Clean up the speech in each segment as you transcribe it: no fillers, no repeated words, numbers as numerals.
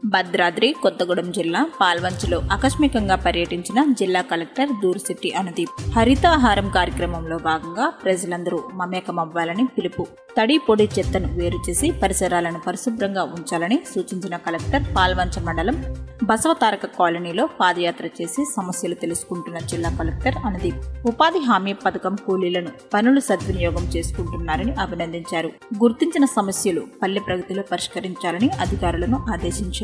భద్రాద్రి కొత్తగూడెం జిల్లా పాల్వంచలో ఆకస్మికంగా పర్యటించిన జిల్లా కలెక్టర్ దూర్శెట్టి అనుదీప్ హరితాహారం కార్యక్రమంలో భాగంగా ప్రజలందరూ మమేకమవ్వాలని పిలుపు. తడి పొడి చెత్తను వేరు చేసి పరిసరాలను పరిశుభ్రంగా ఉంచాలని సూచించిన కలెక్టర్ పాల్వంచ మండలం బసవతారక కాలనీలో పాదయాత్ర చేసి సమస్యలు తెలుసుకుంటున్న జిల్లా కలెక్టర్ అనుదీప్ ఉపాధి హామీ పథకం కూలీలను పనులు సద్వినియోగం చేసుకుంటున్నారని అభినందించారు. గుర్తించిన సమస్యలు పల్లె ప్రగతిలో పరిష్కరించాలని అధికారులను ఆదేశించారు.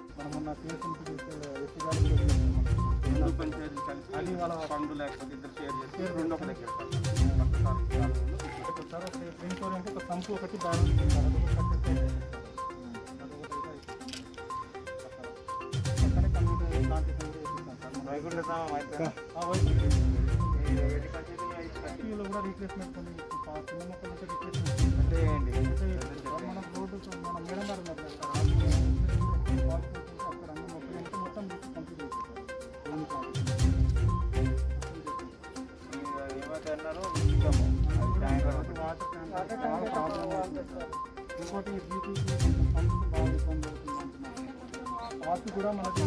కూడా మనకి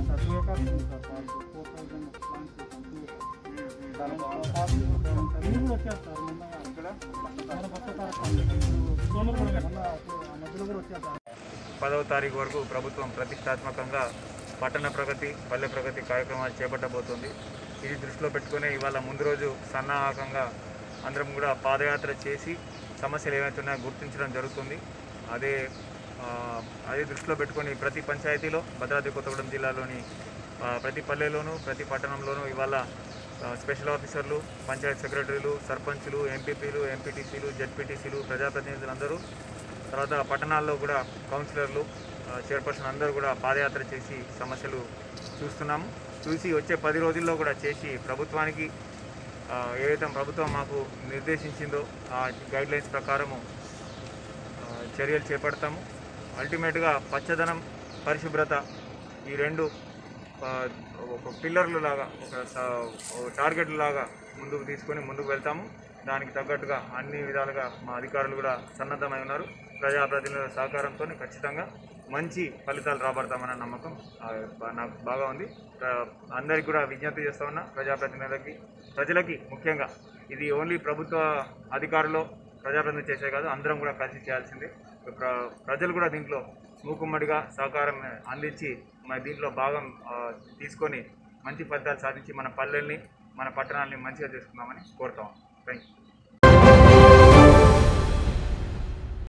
పదవ తారీఖు వరకు ప్రభుత్వం ప్రతిష్టాత్మకంగా పట్టణ ప్రగతి పల్లె ప్రగతి కార్యక్రమాలు చేపట్టబోతోంది. ఇది దృష్టిలో పెట్టుకుని ఇవాళ ముందు రోజు సన్నాహకంగా అందరం కూడా పాదయాత్ర చేసి సమస్యలు ఏవైతే ఉన్నాయో గుర్తించడం జరుగుతుంది. అదే దృష్టిలో పెట్టుకొని ప్రతి పంచాయతీలో భద్రాద్రి కొత్తగూడెం జిల్లాలోని ప్రతి పల్లెలోనూ ప్రతి పట్టణంలోనూ ఇవాళ స్పెషల్ ఆఫీసర్లు, పంచాయత్ సెక్రటరీలు, సర్పంచులు, ఎంపీపీలు, ఎంపీటీసీలు, జెడ్పీటీసీలు, ప్రజాప్రతినిధులు అందరూ, తర్వాత పట్టణాల్లో కూడా కౌన్సిలర్లు, చైర్పర్సన్ అందరూ కూడా పాదయాత్ర చేసి సమస్యలు చూసి వచ్చే 10 రోజుల్లో కూడా చేసి ప్రభుత్వానికి ఏదైతే ప్రభుత్వం మాకు నిర్దేశించిందో ఆ గైడ్లైన్స్ ప్రకారము చర్యలు చేపడతాము. అల్టిమేట్గా పచ్చదనం, పరిశుభ్రత ఈ రెండు ఒక పిల్లర్లు లాగా ఒక టార్గెట్లు లాగా ముందుకు తీసుకొని ముందుకు వెళ్తాము. దానికి తగ్గట్టుగా అన్ని విధాలుగా మా అధికారులు కూడా సన్నద్ధమై ఉన్నారు. ప్రజాప్రతినిధుల సహకారంతో ఖచ్చితంగా మంచి ఫలితాలు రాబడతామన్న నమ్మకం నాకు బాగా ఉంది. అందరికీ కూడా విజ్ఞప్తి చేస్తూ ఉన్నా, ప్రజాప్రతినిధులకి, ప్రజలకి ముఖ్యంగా ఇది ఓన్లీ ప్రభుత్వ అధికారులు ప్రజాప్రతినిధులు చేసే కాదు, అందరం కూడా కలిసి చేయాల్సిందే. ప్రజలు కూడా దీంట్లో మూకుమ్మడిగా సహకారం అందించి దీంట్లో భాగం తీసుకొని మంచి ఫలితాలు సాధించి మన పల్లెల్ని మన పట్టణాలని మంచిగా చేసుకుందామని కోరుతాం. Thank you.